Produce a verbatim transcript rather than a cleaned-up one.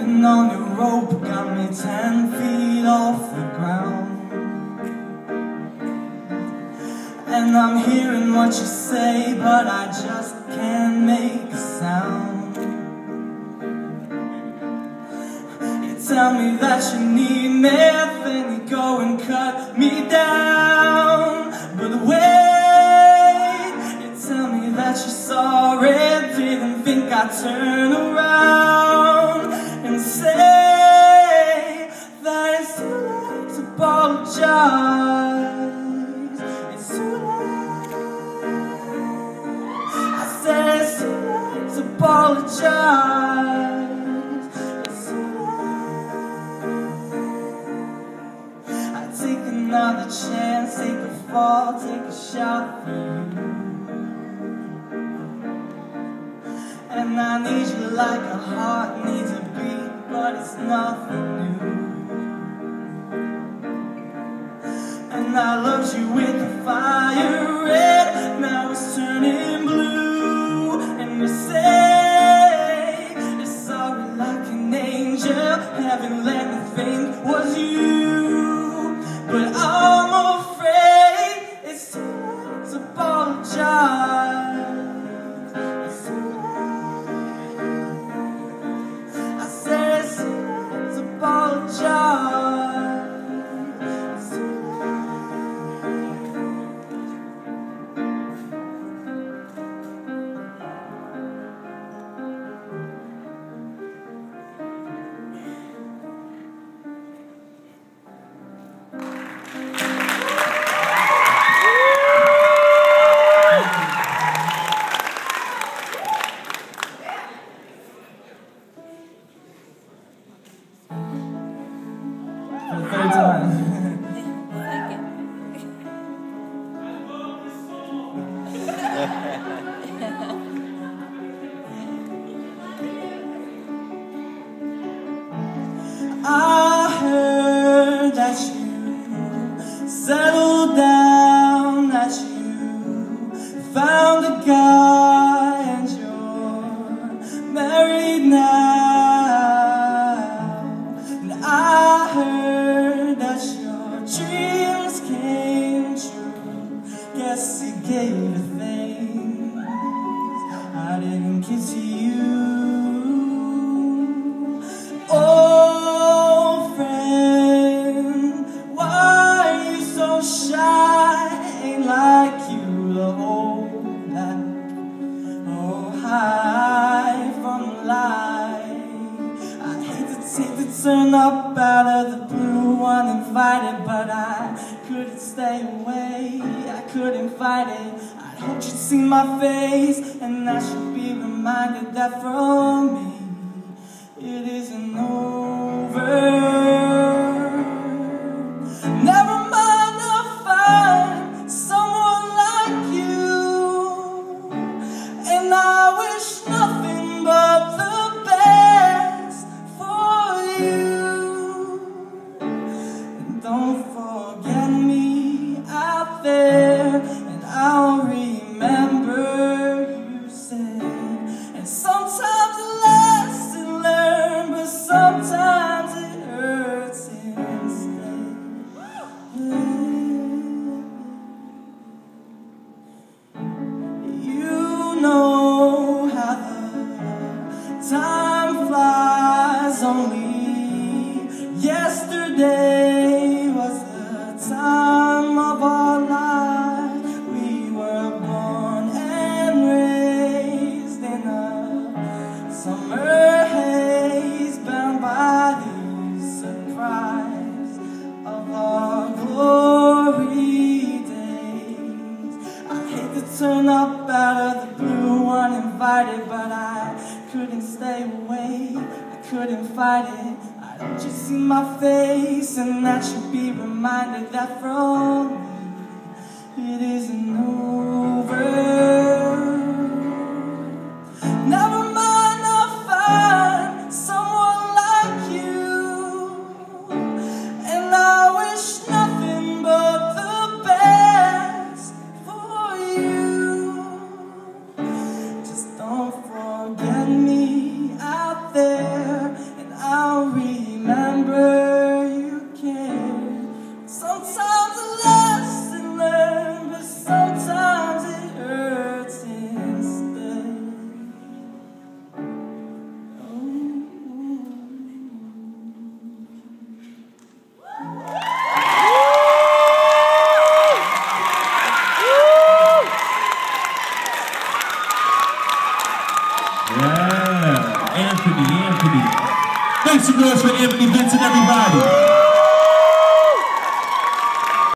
Pulling on your rope got me ten feet off the ground. And I'm hearing what you say, but I just can't make a sound. You tell me that you need me, then you go and cut me down. But wait, you tell me that you're sorry, didn't think I'd turn around and say that it's too late to apologize. It's too late. I said it's too late to apologize. It's too late. I take another chance, take a fall, take a shot for you. And I need you like a heart needs a beat, but it's nothing new. And I loved you with the fire red, now it's turning blue. And you say you're sorry like an angel, haven't let me think was you. But I'm afraid it's too late to apologize. It's too late. I said it's too late to apologize. It's too for the third time. I heard that you settled down, that you found a guy and you're married now. And I heard that your dreams came true. Guess he gave the things I didn't give to you. Oh, friend, why are you so shy? Ain't like you to hold back or hide from the light. I hate to take the turn up out of the blue uninvited, but I couldn't stay away, I couldn't fight it. I hoped you'd see my face, and I should be reminded that from me it isn't over. Never mind, I'll find someone like you, and I wish nothing but the best for you. And don't forget me out there, and I'll remember you said. And sometimes the lesson learned, but sometimes it hurts instead. You know how the time flies. Only yesterday was the time of our life. We were born and raised in a summer haze, bound by the surprise of our glory days. I hate to turn up out of the blue uninvited, but I couldn't stay away, I couldn't fight it. I don't you see my face, and I should be reminded that from me it isn't over. Never mind, I'll find someone like you, and I wish nothing but the best for you. Just don't forget me out there, and I'll noise for Vincent, everybody.